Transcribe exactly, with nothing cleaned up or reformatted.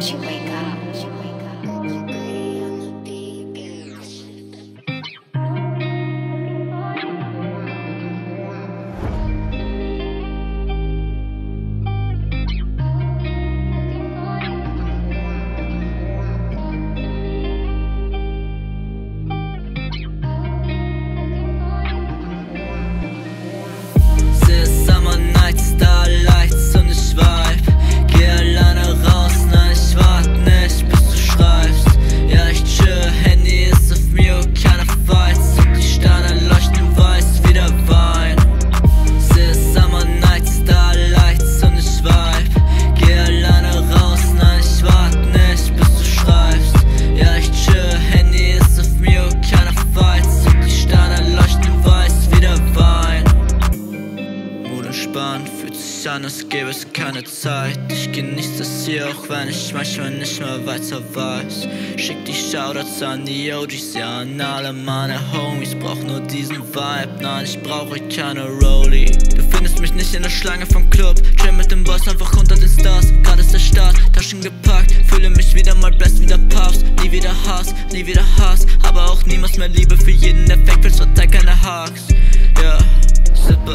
you wake up. Fühlt sich an, als gäbe es keine Zeit. Ich genieße das hier, auch wenn ich manchmal nicht mehr weiter weiß. Schick die Shoutouts an die O Gs, ja an alle meine Homies. Brauch nur diesen Vibe, nein, ich brauche keine Rollie. Du findest mich nicht in der Schlange vom Club, chill mit dem Boss einfach unter den Stars. Gerade ist der Start, Taschen gepackt, fühle mich wieder mal blessed wie der Papst. Nie wieder Hass, nie wieder Hass, aber auch niemals mehr Liebe für jeden, der fake will, verteilt keine Hacks. Ja, yeah.